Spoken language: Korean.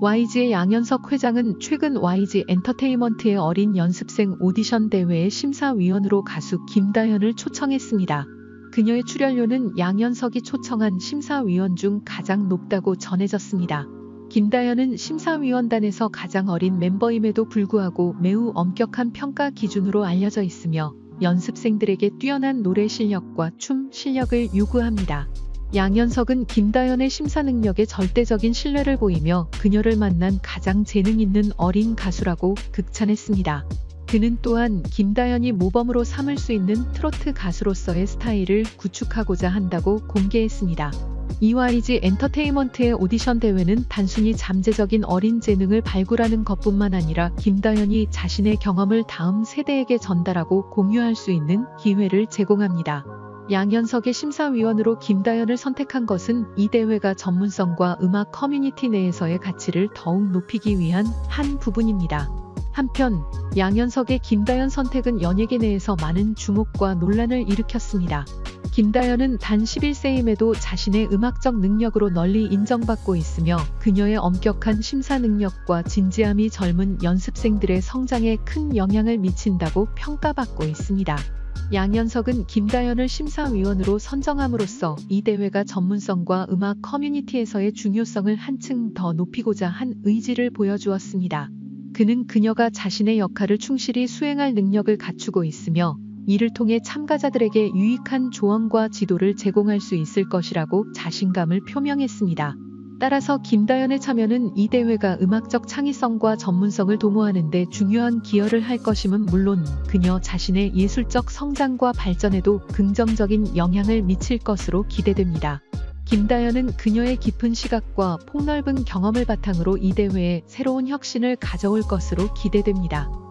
YG의 양현석 회장은 최근 YG 엔터테인먼트의 어린 연습생 오디션 대회의 심사위원으로 가수 김다현을 초청했습니다. 그녀의 출연료는 양현석이 초청한 심사위원 중 가장 높다고 전해졌습니다. 김다현은 심사위원단에서 가장 어린 멤버임에도 불구하고 매우 엄격한 평가 기준으로 알려져 있으며 연습생들에게 뛰어난 노래 실력과 춤 실력을 요구합니다. 양현석은 김다현의 심사 능력에 절대적인 신뢰를 보이며 그녀를 만난 가장 재능 있는 어린 가수라고 극찬했습니다. 그는 또한 김다현이 모범으로 삼을 수 있는 트로트 가수로서의 스타일을 구축하고자 한다고 공개했습니다. 이 YG 엔터테인먼트의 오디션 대회는 단순히 잠재적인 어린 재능을 발굴하는 것뿐만 아니라 김다현이 자신의 경험을 다음 세대에게 전달하고 공유할 수 있는 기회를 제공합니다. 양현석의 심사위원으로 김다현을 선택한 것은 이 대회가 전문성과 음악 커뮤니티 내에서의 가치를 더욱 높이기 위한 한 부분입니다. 한편 양현석의 김다현 선택은 연예계 내에서 많은 주목과 논란을 일으켰습니다. 김다현은 단 11세임에도 자신의 음악적 능력으로 널리 인정받고 있으며 그녀의 엄격한 심사 능력과 진지함이 젊은 연습생들의 성장에 큰 영향을 미친다고 평가받고 있습니다. 양현석은 김다현을 심사위원으로 선정함으로써 이 대회가 전문성과 음악 커뮤니티에서의 중요성을 한층 더 높이고자 한 의지를 보여주었습니다. 그는 그녀가 자신의 역할을 충실히 수행할 능력을 갖추고 있으며 이를 통해 참가자들에게 유익한 조언과 지도를 제공할 수 있을 것이라고 자신감을 표명했습니다. 따라서 김다현의 참여는 이 대회가 음악적 창의성과 전문성을 도모하는 데 중요한 기여를 할 것임은 물론 그녀 자신의 예술적 성장과 발전에도 긍정적인 영향을 미칠 것으로 기대됩니다. 김다현은 그녀의 깊은 시각과 폭넓은 경험을 바탕으로 이 대회에 새로운 혁신을 가져올 것으로 기대됩니다.